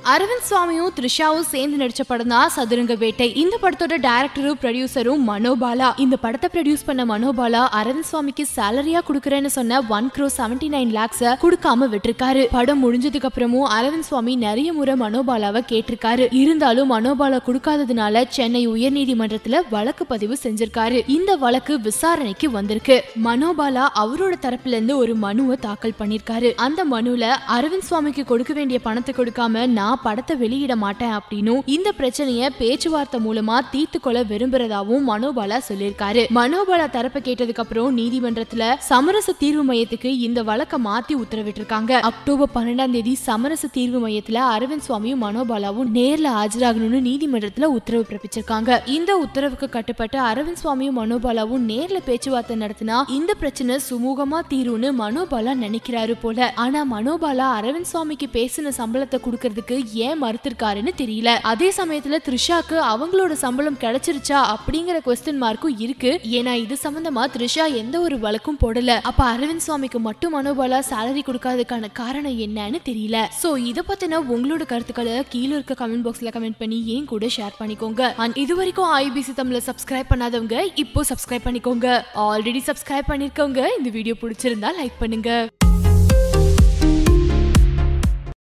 அரவிந்த் சுவாமியும் த்ரிஷாவும் சேர்ந்து நடிச்ச படம் தான் சதுரங்க வேட்டை. இந்த படத்தோட டைரக்டரும் ப்ரொடியூசரும் மனோபாலா. இந்த படத்தை ப்ரொடியூஸ் பண்ண மனோபாலா அரவிந்த் சுவாமிக்கு சேலரியா குடுக்கறேன்னு சொன்ன 1,79 lakhs கொடுக்காம விட்டுருக்காரு. படம் முடிஞ்சதுக்கு அப்புறமும் அரவிந்த் சுவாமி நிறைய முறை மனோபாலாவை கேட்டிருக்காரு. இருந்தாலும் மனோபாலா கொடுக்காததுனால சென்னை உயர்நீதிமன்றத்துல வழக்கு பதிவு செஞ்சிருக்காரு. இந்த வழக்கு விசாரணைக்கு வந்திருக்கு. மனோபாலா அவரோட தரப்புல இருந்து ஒரு மனுவை தாக்கல் பண்ணிருக்காரு. அந்த மனுல அரவிந்த் சுவாமிக்கு கொடுக்க வேண்டிய பணத்தை கொடுக்காம நான் படத்தை வெளியிட மாட்டேன் அப்படின்னு இந்த பிரச்சனைய பேச்சுவார்த்தை மூலமா தீர்த்து கொள்ள விரும்புறதாவும் மனோபாலா சொல்லியிருக்காரு. மனோபாலா தரப்பை கேட்டதுக்கு அப்புறம் நீதிமன்றத்துல சமரச தீர்வு மையத்துக்கு இந்த வழக்க மாத்தி உத்தரவிட்டிருக்காங்க. அக்டோபர் 12 சமரச தீர்வு மையத்துல அரவிந்த் சுவாமியும் மனோபாலாவும் நேர்ல ஆஜராகணும்னு நீதிமன்றத்துல உத்தரவு பிறப்பிச்சிருக்காங்க. இந்த உத்தரவுக்கு கட்டுப்பட்டு அரவிந்த் சுவாமியும் மனோபாலாவும் நேர்ல பேச்சுவார்த்தை நடத்தினா இந்த பிரச்சனை சுமூகமா தீரும்னு மனோபாலா நினைக்கிறாரு போல. ஆனா மனோபாலா அரவிந்த் சுவாமிக்கு பேசின சம்பளத்தை கொடுக்கறதுக்கு ஏன் மறுத்திருக்காருன்னு தெரியல. அதே சமயத்துல த்ரிஷாக்கு அவங்களோட சம்பளம் கிடைச்சிருச்சா அப்படிங்கிற क्वेश्चन மார்க்கும் இருக்கு. ஏன்னா இது சம்பந்தமா த்ரிஷா எந்த ஒரு வழக்கும் போடல. அப்ப அரவிந்த் சுவாமிக்கு மட்டும் மனோபாலா சேலரி கொடுக்காததுக்கான காரணம் என்னன்னு தெரியல. சோ இத பத்தின உங்களோட கருத்துக்களை கீழே இருக்க கமெண்ட் பாக்ஸ்ல கமெண்ட் பண்ணி ஏன் கூட ஷேர் பண்ணிக்கோங்க. இது வரைக்கும் ஐபிசி தமிழ சப்ஸ்கிரைப் பண்ணாதவங்க இப்போ சப்ஸ்கிரைப் பண்ணிக்கோங்க. ஆல்ரெடி சப்ஸ்கிரைப் பண்ணிருக்கவங்க இந்த வீடியோ பிடிச்சிருந்தா லைக் பண்ணுங்க.